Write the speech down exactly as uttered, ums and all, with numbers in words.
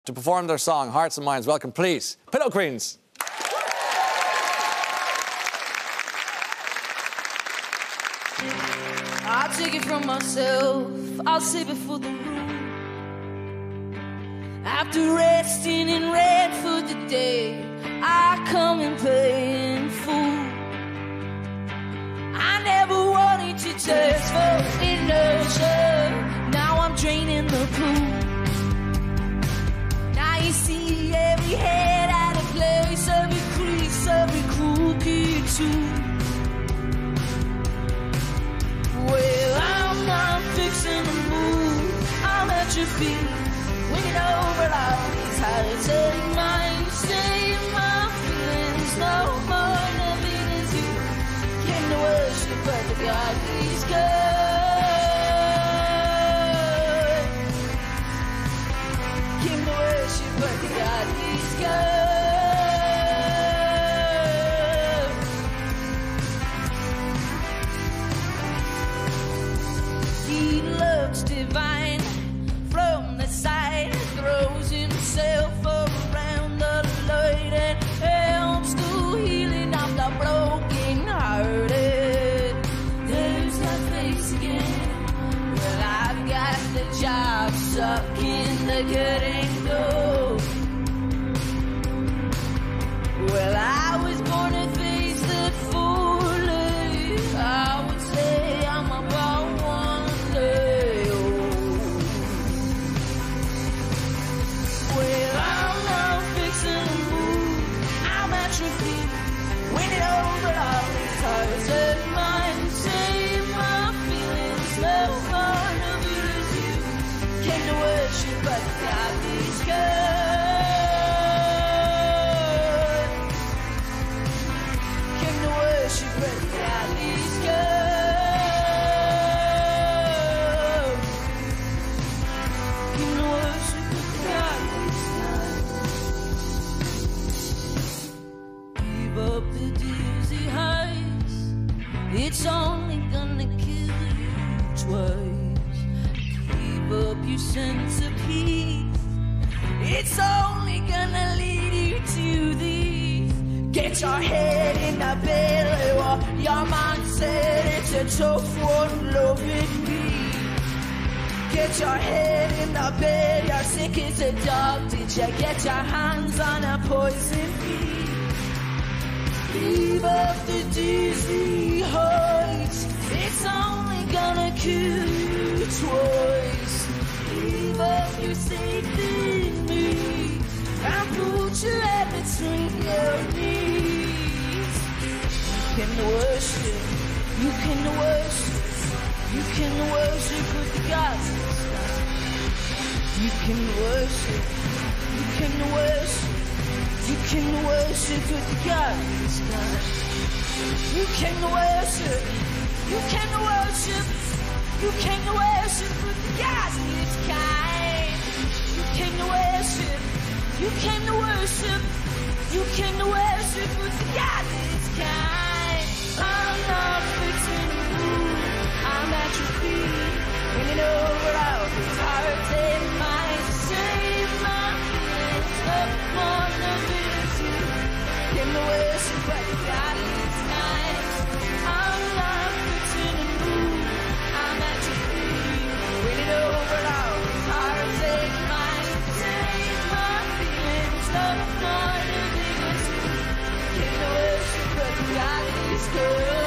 To perform their song, Hearts and Minds, welcome, please, Pillow Queens. I'll take it from myself, I'll save it for the room. After resting in red for the day, I come and play in full. I never wanted to test for inertia, now I'm draining the pool. Now you see every head out of place, every crease, every crooked too. Well, I'm not fixing to move, I'm at your feet, winning over all these hearts and minds. Save my feelings, no more nothing is you. Came to worship, but the God is good. Came to worship, but the God is good. He looks divine from the side, throws himself around the light and helps to healing of the broken hearted. There's that face again. Well, I've got the job sucking the good and go. Well, I was born to face the fully. I would say I'm about one day old. Well, I'm not fixing to move, I'm at your feet, winning over all these hearts and minds. Save my feelings, no part of it is you. Came to worship, but God is good. Came to worship, but God is good. Came to worship, but God is good. Give up the dizzy heights, it's only gonna kill you twice. Give up your sense of peace, it's only gonna lead you to these. Get your head in the belly while your mind said it's a tough one, loving me. Get your head in the bed, you're sick as a dog. Did you get your hands on a poison bee? Leave up the dizzy heights, it's only gonna kill you twice. Leave up your faith in me and put your head between your knees. You can worship, you can worship, you can worship with the gods. You can worship, you can worship, you can worship with the gods. You can worship, you can worship, you can worship with the gods. It's kind. You can worship, you can worship, you can worship with the gods. It's kind. I'm not fixing to move, I'm at your feet, winning over all these hearts and minds. Save my feelings, no more nothing is you. Came to worship, but God is nice. I'm not fixing to move, I'm at your feet, winning over all these hearts and minds. Save my feelings, no more nothing is you. Came to worship, but God is good.